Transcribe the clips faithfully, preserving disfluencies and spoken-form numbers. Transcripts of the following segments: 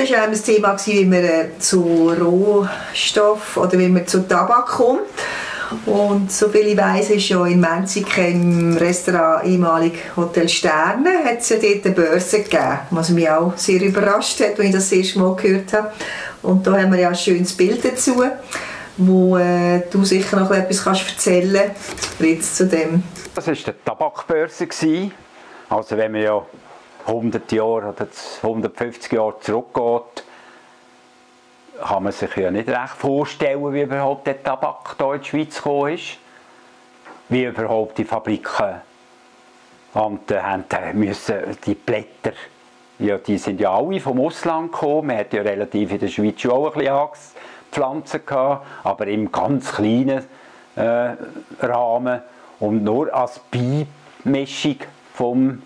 das war das Thema, wie man zu Rohstoff oder wie man zu Tabak kommt. Und soviel ich weiss, ist ja in Menziken im Restaurant ehemalig Hotel Sterne hat es ja dort eine Börse gegeben, was mich auch sehr überrascht hat, als ich das, das erste Mal gehört habe. Und da haben wir ja ein schönes Bild dazu, wo äh, du sicher noch etwas kannst erzählen kannst zu dem. Das war die Tabakbörse. Also wenn man ja hundert Jahre oder hundertfünfzig Jahre zurückgeht, kann man sich ja nicht recht vorstellen, wie überhaupt der Tabak hier in die Schweiz gekommen ist. Wie überhaupt die Fabriken und, äh, haben, müssen die Blätter, ja, die sind ja alle vom Ausland gekommen. Man hat ja relativ in der Schweiz schon auch ein bisschen Angstpflanzen gehabt, aber im ganz kleinen äh, Rahmen und nur als Beimischung vom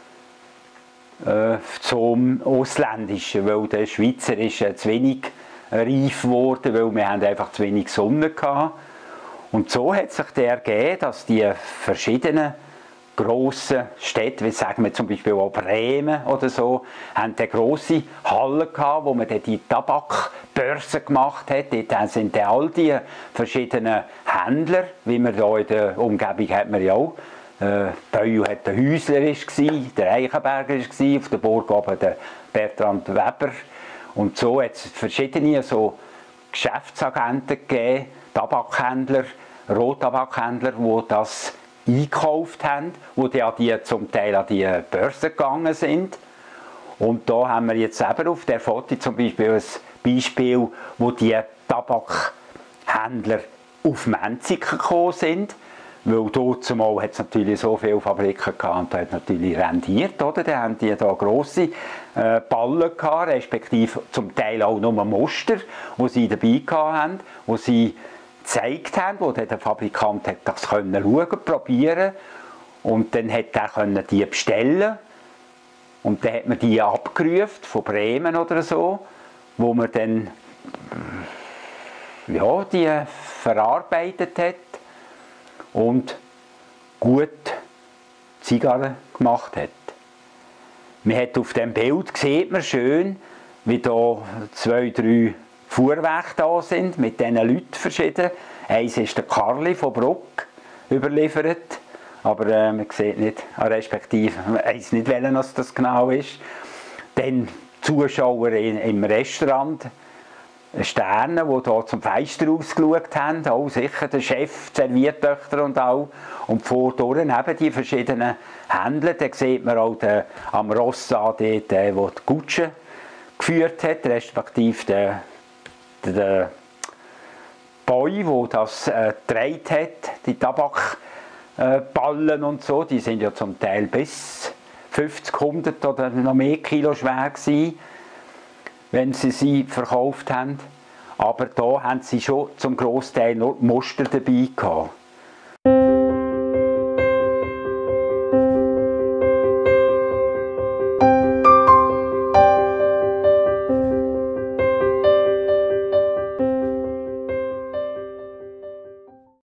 äh, zum Ausländischen, weil der Schweizer ist äh, zu wenig reif geworden, weil wir haben einfach zu wenig Sonne hatten. Und so hat sich der ergeben, dass die verschiedenen grossen Städte, wie sagen wir zum Beispiel auch Bremen oder so, haben eine grosse Halle gehabt, wo man dann die Tabakbörse gemacht hat. Dort sind dann all die verschiedenen Händler, wie man hier in der Umgebung hat man ja auch. Äh, Beuel hat der Häusler, der Eichenberger, auf der Burg oben der Bertrand Weber. Und so hat es verschiedene so Geschäftsagenten gegeben, Tabakhändler, Rohtabakhändler, die das eingekauft haben, die dann die zum Teil an die Börse gegangen sind. Und da haben wir jetzt eben auf der Foto zum Beispiel ein Beispiel, wo die Tabakhändler auf Menziken gekommen sind. Weil dort zumal hat es natürlich so viele Fabriken gehabt und da hat natürlich rendiert, oder? Da haben die da grosse äh, Ballen gehabt, respektive zum Teil auch nur Muster, die sie dabei hatten, die sie gezeigt haben, wo der Fabrikant hat das können schauen, probieren und dann hat er können die bestellen und dann hat man die abgerufen von Bremen oder so, wo man dann ja, die verarbeitet hat und gut Zigarren gemacht hat. Man hat auf dem Bild sieht man schön, wie da zwei, drei Fuhrwerke da sind, mit diesen Leuten verschieden. Eins ist der Karli von Bruck überliefert, aber äh, man sieht nicht, respektive man weiß nicht, welches das genau ist. Dann Zuschauer in, im Restaurant, Sterne, die hier zum Fenster rausgeschaut haben, auch sicher der Chef, die Serviertöchter und all. Und vordurch eben die verschiedenen Händler, da sieht man auch den, am Ross an, der die Kutsche geführt hat, respektive der, der Boy, der das äh, getragen hat, die Tabakballen äh, und so, die sind ja zum Teil bis fünfzig, hundert oder noch mehr Kilo schwer gewesen, wenn sie sie verkauft haben. Aber da haben sie schon zum Grossteil nur Muster dabei gehabt.